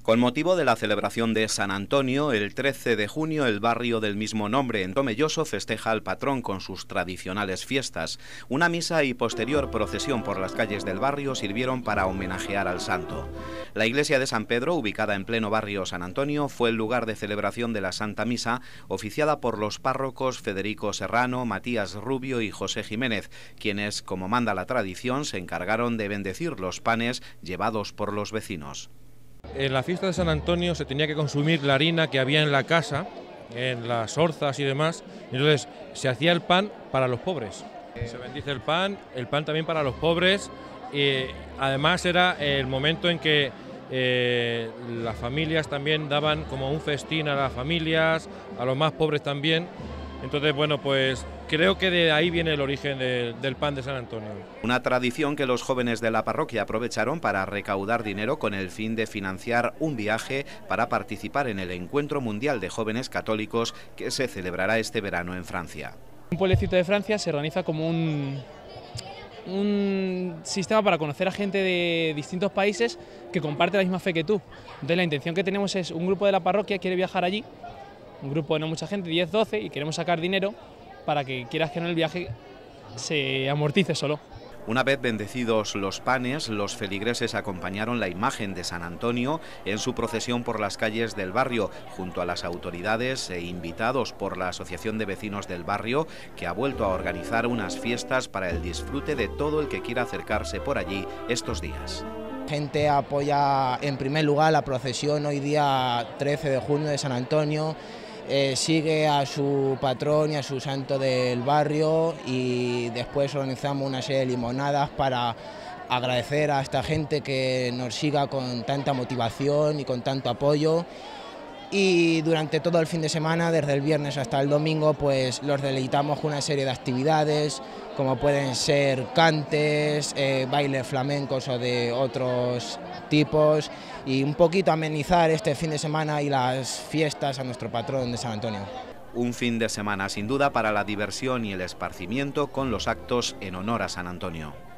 Con motivo de la celebración de San Antonio, el 13 de junio el barrio del mismo nombre en Tomelloso festeja al patrón con sus tradicionales fiestas. Una misa y posterior procesión por las calles del barrio sirvieron para homenajear al santo. La iglesia de San Pedro, ubicada en pleno barrio San Antonio, fue el lugar de celebración de la Santa Misa, oficiada por los párrocos Federico Serrano, Matías Rubio y José Jiménez, quienes, como manda la tradición, se encargaron de bendecir los panes llevados por los vecinos. En la fiesta de San Antonio se tenía que consumir la harina que había en la casa, en las orzas y demás, entonces se hacía el pan para los pobres. Se bendice el pan también para los pobres, y además era el momento en que las familias también daban como un festín a las familias, a los más pobres también. Entonces, bueno, pues creo que de ahí viene el origen del pan de San Antonio. Una tradición que los jóvenes de la parroquia aprovecharon para recaudar dinero con el fin de financiar un viaje para participar en el Encuentro Mundial de Jóvenes Católicos que se celebrará este verano en Francia. Un pueblecito de Francia se organiza como un sistema para conocer a gente de distintos países que comparte la misma fe que tú. Entonces la intención que tenemos es, un grupo de la parroquia quiere viajar allí, un grupo de no mucha gente, 10, 12, y queremos sacar dinero para que, quieras que no, el viaje se amortice solo. Una vez bendecidos los panes, los feligreses acompañaron la imagen de San Antonio en su procesión por las calles del barrio, junto a las autoridades e invitados por la Asociación de Vecinos del Barrio, que ha vuelto a organizar unas fiestas para el disfrute de todo el que quiera acercarse por allí estos días. La gente apoya en primer lugar la procesión hoy día 13 de junio de San Antonio. Sigue a su patrón y a su santo del barrio, y después organizamos una serie de limonadas para agradecer a esta gente que nos siga con tanta motivación y con tanto apoyo. Y durante todo el fin de semana, desde el viernes hasta el domingo, pues los deleitamos con una serie de actividades, como pueden ser cantes, bailes flamencos o de otros tipos, y un poquito amenizar este fin de semana y las fiestas a nuestro patrón de San Antonio. Un fin de semana sin duda para la diversión y el esparcimiento con los actos en honor a San Antonio.